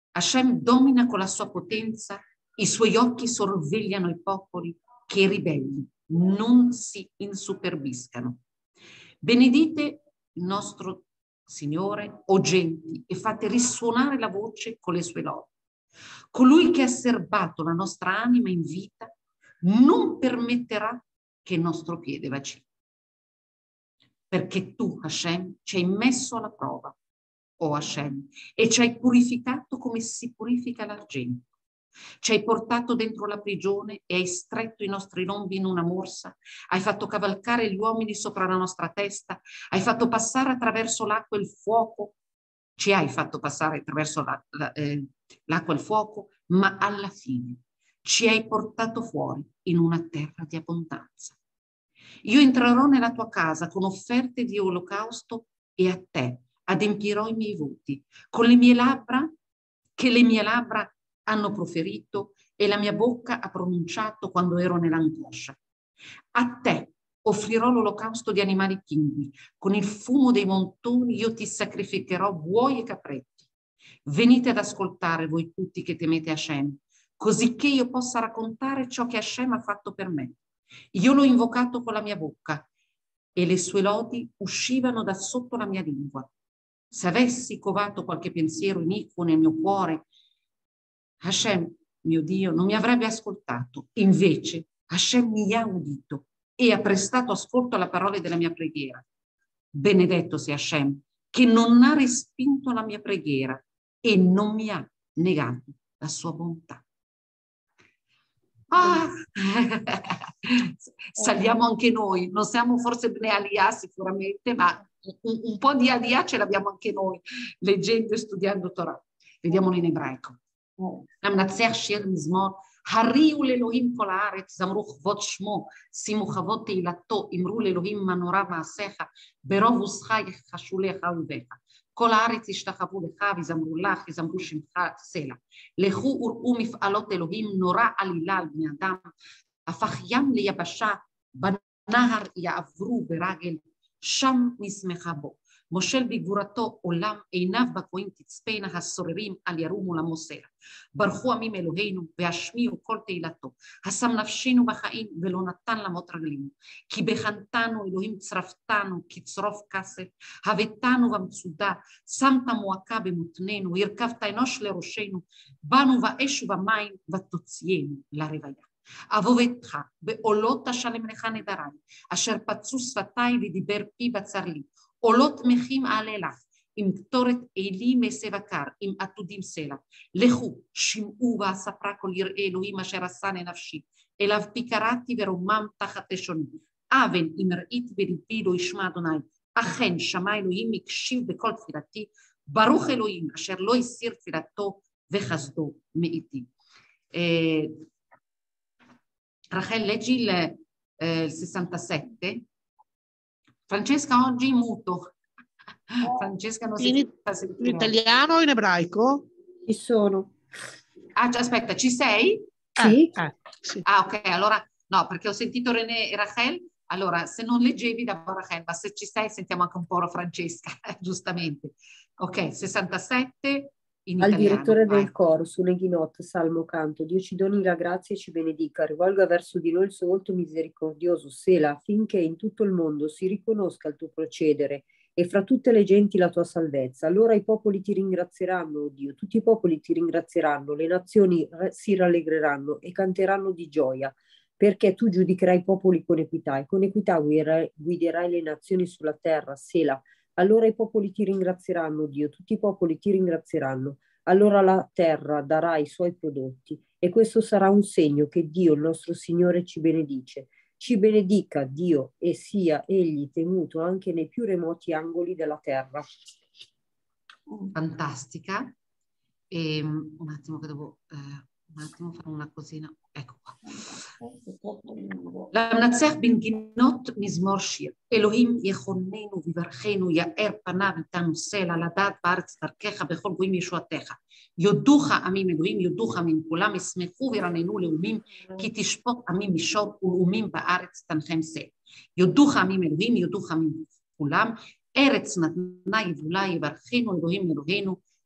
A: Hashem domina con la sua potenza, i suoi occhi sorvegliano i popoli che ribelli non si insuperbiscano. Benedite il nostro Signore, o genti, e fate risuonare la voce con le sue lodi. Colui che ha serbato la nostra anima in vita non permetterà che il nostro piede vacilli. Perché tu, Hashem, ci hai messo alla prova, o Hashem, e ci hai purificato come si purifica l'argento. Ci hai portato dentro la prigione e hai stretto i nostri lombi in una morsa, hai fatto cavalcare gli uomini sopra la nostra testa, hai fatto passare attraverso l'acqua e il fuoco, ci hai fatto passare attraverso la, la, eh, l'acqua e il fuoco, ma alla fine ci hai portato fuori in una terra di abbondanza. Io entrerò nella tua casa con offerte di olocausto e a te adempirò i miei voti, con le mie labbra, che le mie labbra hanno proferito e la mia bocca ha pronunciato quando ero nell'angoscia. A te offrirò l'olocausto di animali chindi, con il fumo dei montoni io ti sacrificherò buoi e capretti. Venite ad ascoltare voi tutti che temete Hashem, così che io possa raccontare ciò che Hashem ha fatto per me. Io l'ho invocato con la mia bocca e le sue lodi uscivano da sotto la mia lingua. Se avessi covato qualche pensiero iniquo nel mio cuore, Hashem, mio Dio, non mi avrebbe ascoltato. Invece Hashem mi ha udito e ha prestato ascolto alle parole della mia preghiera. Benedetto sia Hashem, che non ha respinto la mia preghiera e non mi ha negato la sua bontà. Ah, saliamo anche noi, non siamo forse Bnei Aliyah sicuramente, ma un, un po' di Aliyah ce l'abbiamo anche noi, leggendo e studiando Torah. Vediamolo in ebraico. למנצח שיר מזמור, הריעו לאלוהים כל הארץ, זמרו כבוד שמו, שימו כבוד תהילתו, אמרו לאלוהים מה נורא מעשיך, ברוב עוזך יחשו לך אויביך. כל הארץ ישתחוו לך ויזמרו לך, יזמרו שמך סלע. לכו וראו מפעלות אלוהים, נורא עלילה על בני אדם, הפך ים ליבשה, בנהר יעברו ברגל, שם נשמחה בו. מושל בגבורתו עולם, עיניו בגויים תצפנה, הסוררים על ירומו למוסר. ברכו עמים אלוהינו והשמיעו כל תהילתו. השם נפשנו בחיים ולא נתן למות רגלינו. כי בחנתנו אלוהים צרפתנו כצרוף כסף, הבאתנו במצודה, שמת מועקה במותנינו, הרכבת אנוש לראשנו, באנו באש ובמים ותוציאנו לרוויה. אבובתך בעולות תשלם לך נדריי, אשר פצו שפתיי ודיבר פי בצר לי. עולות מחים אעלה לך, עם קטורת עלי מסב הקר, עם עתודים סלע. לכו, שמעו ואספרה כל יראי אלוהים אשר עשני נפשי, אליו פי קראתי ורומם תחת לשוני. אבן אם ראית בליבי לא ישמע אדוני, אכן שמע אלוהים הקשיב בכל תפילתי, ברוך אלוהים אשר לא הסיר תפילתו וחסדו מאיתי. רחל, leggi il, eh, il sessantasette. Francesca oggi muto. Francesca non
B: in,
A: si fa sentire.
B: In italiano o in ebraico?
D: Ci sono.
A: Ah, aspetta, ci sei?
D: Sì.
B: Eh, eh, sì.
A: Ah, ok, allora no, perché ho sentito René e Rachel. Allora, se non leggevi da Rachel, ma se ci sei sentiamo anche un po' Francesca, giustamente. Ok, sessantasette in
D: Al
A: italiano.
D: direttore
A: vai.
D: del coro, su Neghinot, Salmo Canto, Dio ci doni la grazia e ci benedica, rivolga verso di noi il suo volto misericordioso, Sela, affinché in tutto il mondo si riconosca il tuo procedere e fra tutte le genti la tua salvezza. Allora i popoli ti ringrazieranno, oh Dio, tutti i popoli ti ringrazieranno, le nazioni si rallegreranno e canteranno di gioia, perché tu giudicherai i popoli con equità e con equità guiderai, guiderai le nazioni sulla terra, Sela. Allora i popoli ti ringrazieranno, Dio, tutti i popoli ti ringrazieranno. Allora la terra darà i suoi prodotti e questo sarà un segno che Dio, il nostro Signore, ci benedice. Ci benedica Dio e sia Egli temuto anche nei più remoti angoli della terra.
A: Fantastica. E, un attimo che devo... Eh... un attimo fare una cosina, ecco qua. למנצח בנגינות מזמור שיר, אלוהים יחוננו ויברכנו, יאר פניו איתנו סלע, לדעת בארץ דרכך בכל גויים ישועתך. יודוך עמים אלוהים, יודוך עמים כולם, ישמחו וירננו לאומים, כי תשפוט עמים מישור ולאומים בארץ תנחם סלע. יודוך עמים אלוהים, יודוך עמים כולם, ארץ נתנה יבולה יברכנו אלוהים אלוהינו,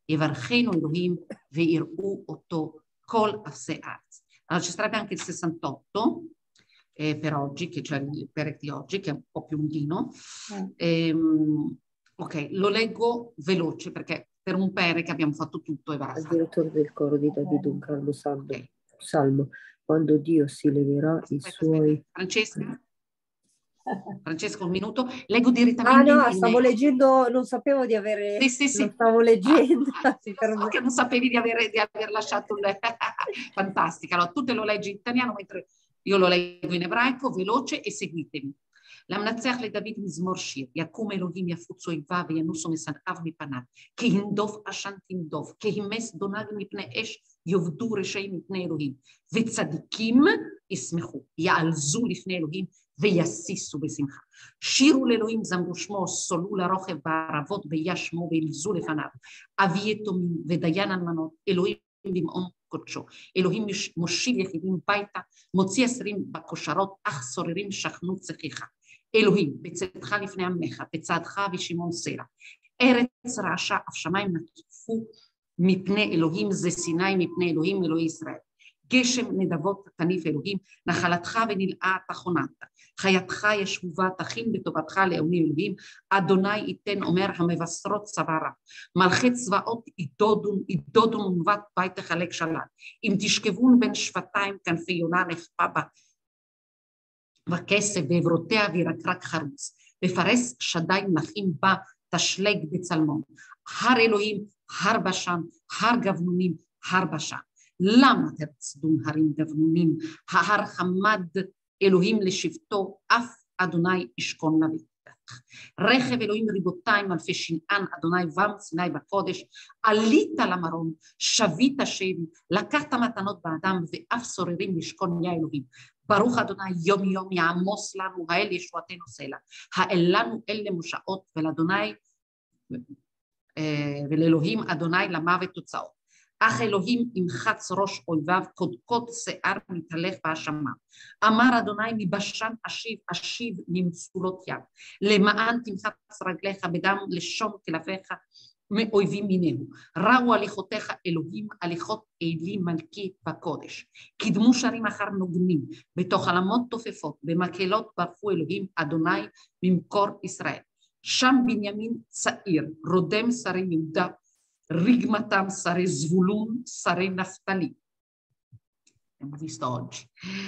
A: יברכנו אלוהים ויראו אותו כל אפסי הארץ. Allora ci sarebbe anche il sessantotto eh, per oggi, che c'è il perek di oggi, che è un po' più lunghino. Mm. Ehm, ok, lo leggo veloce perché per un perek abbiamo fatto tutto e basta.
D: Al direttore del coro di Davide un calmo salmo, okay. Salmo, quando Dio si leverà aspetta, i suoi...
A: Aspetta. Francesca? Francesco, un minuto, leggo direttamente.
D: Ah no, stavo leggendo, non sapevo di avere,
A: sì, sì, sì.
D: Lo stavo leggendo.
A: Ah, sì, lo so che non sapevi di, avere, di aver lasciato il... Fantastica, allora tu te lo leggi in italiano mentre io lo leggo in ebraico, veloce e seguitemi. למנצח לדוד מזמור שיר, יקום אלוהים יפוצו איבה וינוסו משנאיו מפניו, כי ינדוף עשן תנדוף, כי הימס דונג מפני אש, יאבדו רשעים מפני אלוהים, וצדיקים ישמחו, יעלזו לפני אלוהים ויסיסו בשמחה. שירו לאלוהים זמרו שמו, סולו לרוכב בערבות וישמו וילזו לפניו, אבי יתומים ודיין אלמנות, אלוהים במעון קודשו, אלוהים מושיב יחידים ביתה, מוציא אסירים בכושרות, אך סוררים שכנו צחיך. אלוהים, בצאתך לפני עמך, בצעדך ושמעון סלע. ארץ רעשה, אף שמיים נטפו מפני אלוהים, זה סיני מפני אלוהים, אלוהי ישראל. גשם נדבות תניף אלוהים, נחלתך ונלאה תחונת. חייתך ישובה תכין בטובתך לעוני אלוהים, אדוני ייתן אומר המבשרות צווארה. מלכי צבאות ידודון, ידודון ונבט בית תחלק שלל. אם תשכבון בין שבטיים כנפי יונה נחפה בה. וכסף ועברותיה וירקרק חרוץ, בפרס שדי מלכים בה תשלג בצלמון, הר אלוהים, הר בשן, הר גבנונים, הר בשן. למה תרצדון הרים גבנונים, ההר חמד אלוהים לשבטו, אף אדוני ישכון לביתך. רכב אלוהים ריבותיים אלפי שנען, אדוני בם סיני בקודש, עלית למרום, שבית שבי, לקחת מתנות באדם, ואף סוררים לשכון יא אלוהים. ברוך אדוני יום יום יעמוס לנו, האל ישועתנו סלע. האל לנו אלה מושעות, ולאדוני, ולאלוהים אדוני למוות תוצאות. אך אלוהים ימחץ ראש אויביו, קודקוד שיער מתהלך בהאשמה. אמר אדוני מבשן אשיב, אשיב ממצולות יד. למען תמחץ רגליך בדם לשום כלפיך, מאויבים מינהו. ראו הליכותיך אלוהים, הליכות אלי מלכי בקודש. קדמו שרים אחר נוגנים, בתוך עלמות תופפות, במקהלות ברחו אלוהים, אדוני ממקור ישראל. שם בנימין צעיר, רודם שרי יהודה, רגמתם שרי זבולון, שרי נפתלי. Abbiamo visto oggi.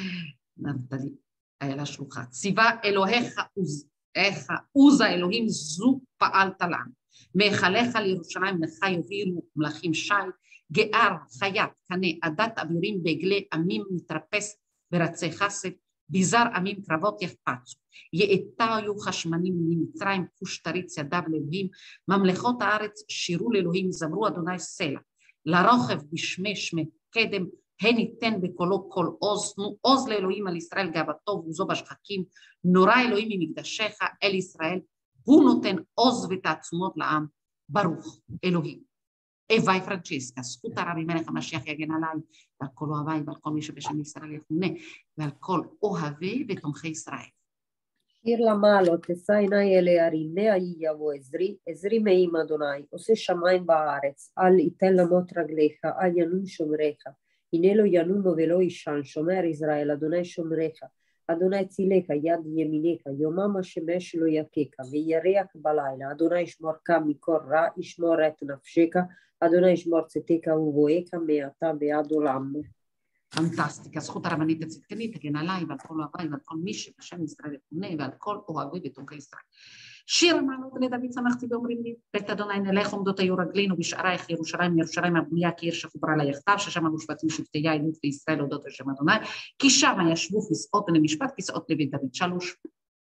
A: נפתלי, היה לה שלוחה. ציווה אלוהיך עוז, איך עוזה אלוהים זו פעלת לנו. מהיכליך לירושלים לך יובילו מלכים שי, גאר, חיית, קנה, עדת אבירים בעגלי עמים מתרפס ברצי חסד, ביזר עמים קרבות יחפצו. יאתיו חשמנים ממצרים, כוש תריץ ידיו לאלוהים, ממלכות הארץ שירו לאלוהים, זמרו אדוני סלע. לרוכב בשמי שמי קדם, הן ייתן בקולו כל עוז, תנו עוז לאלוהים על ישראל גאוותו ועוזו בשחקים, נורא אלוהים ממקדשך אל ישראל, הוא נותן עוז ותעצומות לעם, ברוך אלוהים. E vai Francesca, scuta Rabbi Melech HaMashiach יגן עליי, ועל כל אוהביי ועל כל מי שבשם ישראל יחונה, ועל כל אוהבי ותומכי ישראל.
D: שיר למעלות, אשא עיניי אל ההרים, הנה יבוא עזרי, עזרי מעם אדוני, עושה שמיים בארץ, אל ייתן למות רגליך, אל ינום שומריך, הנה לא ינום ולא יישן, שומר ישראל, אדוני שומריך, אדוני צילך, יד ימינך, יומם השמש לא יכך, וירח בלילה, אדוני ישמורך מכל רע, ישמור את נפשך, אדוני ישמור צאתך ובואך מעתה ועד עולם.
A: פנטסטיקה, זכות הרבנית הצדקנית, תגן עליי ועל כל אוהביי ועל כל מי שבשם ישראל יחונה, ועל כל אוהבי ותומכי ישראל. שיר המעלות לדוד שמחתי ואומרים לי, בית אדוני נלך עומדות היו רגלינו בשערייך ירושלים, ירושלים הבנויה כעיר שחוברה לה יחדיו, ששם עלו שבטים שבטי יעילות וישראל הודות לשם אדוני, כי שם ישבו כסאות למשפט, כסאות לבית דוד. שלוש,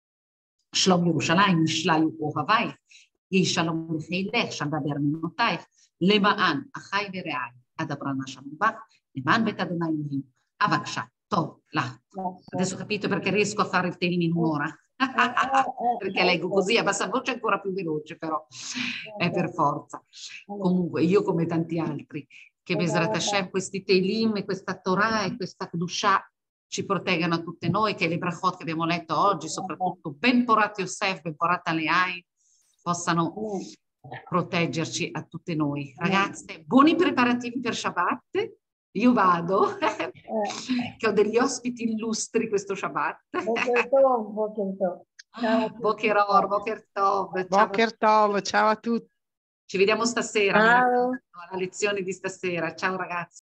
A: שלום ירושלים, נשליו אוהבייך, יהי שלום לחילך, שם דבר ממותייך, למען אחי ורעי, אדברה נשם בך, למען בית אדוני אלוהים, אבקשה, טוב, לך. Adesso capito perché riesco a fare il tema in un'ora. Perché leggo così a bassa voce ancora più veloce, però è per forza. Comunque io come tanti altri che Bezrat Hashem questi Teilim e questa Torah e questa Kedusha ci proteggano a tutte noi, che le brachot che abbiamo letto oggi, soprattutto Ben Porat Yosef, Ben Porat Aleai, possano proteggerci a tutte noi. Ragazze, buoni preparativi per Shabbat. Io vado,
C: Eh.
A: che ho degli ospiti illustri questo Shabbat.
C: Boker Tov, Boker Tov. Ciao a tutti.
A: Boker Or, Boker Tov. Ciao.
B: Boker Tov, ciao a tutti.
A: Ci vediamo stasera.
D: Ciao.
A: Alla lezione di stasera. Ciao ragazzi.